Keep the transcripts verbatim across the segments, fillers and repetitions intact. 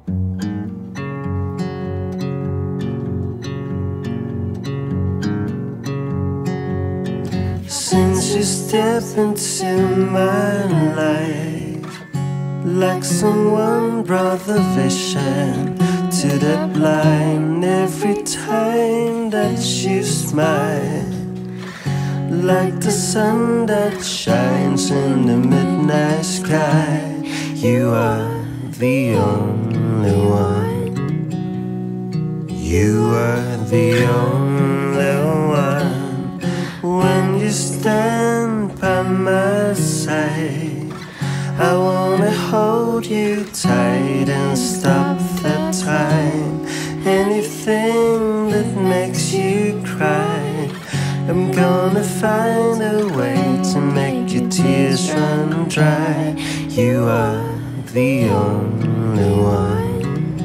Since you stepped into my life, like someone brought the vision to the blind every time that you smile, like the sun that shines in the midnight sky. You are the only one. You are the only one. When you stand by my side, I wanna hold you tight and stop the time. Anything that makes you cry, I'm gonna find a way to make your tears run dry. You are the only one.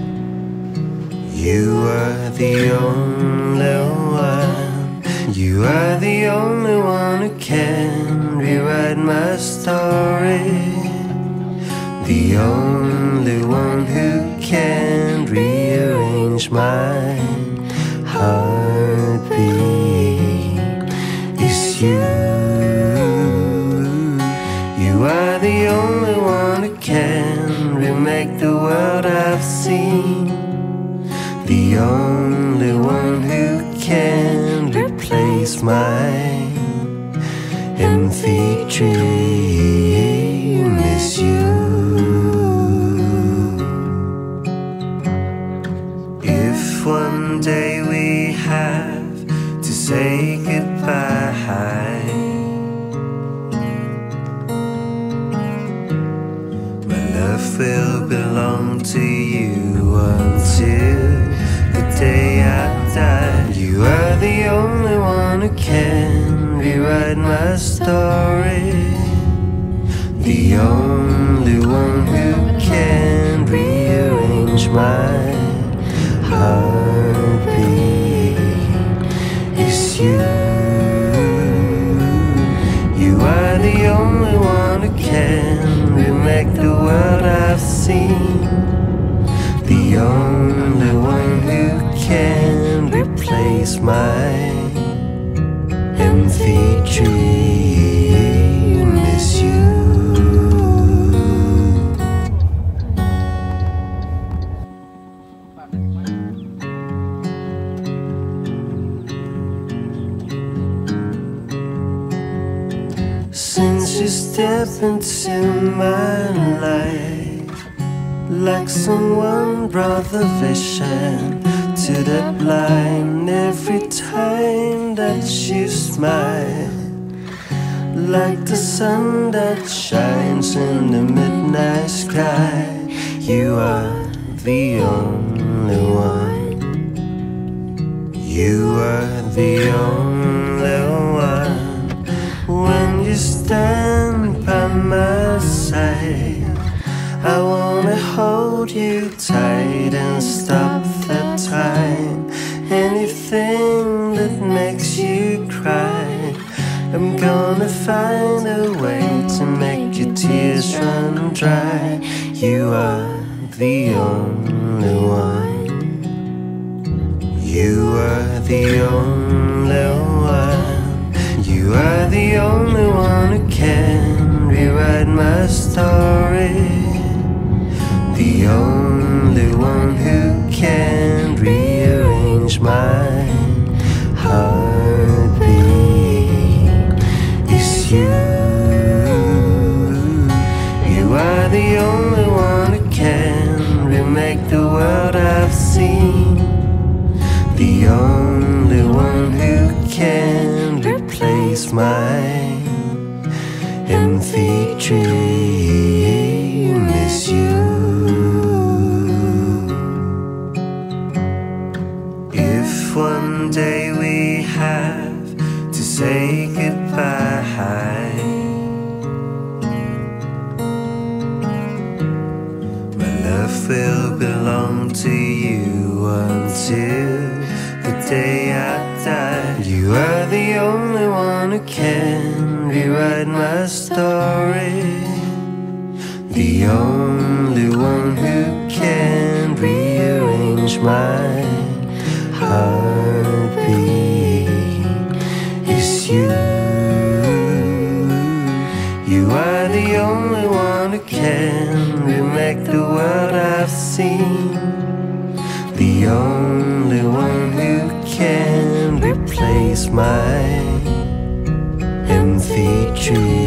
You are the only one. You are the only one who can rewrite my story. The only one who can rearrange my heartbeat is you. You are the only one who can remake the world I've seen. The only one who can replace my empty dream is you. If one day we have to say goodbye, my love will belong to you until the day I die. You are the only one who can rewrite my story. The only one who can rearrange my heartbeat is you. You are the only one who can remake the world I've seen. The only one who can replace my empty dream is you. Since you stepped into my life, like someone brought the vision to the blind every time that you smile, like the sun that shines in the midnight sky. You are the only one. You are the only one. When you stand by my side, I wanna hold you tight and stop the time. Anything that makes you cry, I'm gonna find a way to make your tears run dry. You are the only one. You are the only one. You are the only one who can rewrite my story. The only one who can rearrange my heartbeat is you. You are the only one who can remake the world I've seen. The only one who can replace my empty dream is you. If one day we have to say goodbye, my love will belong to you until the day I die. You are the only one who can rewrite my story. The only one who can my heartbeat is you. You are the only one who can remake the world I've seen, the only one who can replace my empty dream.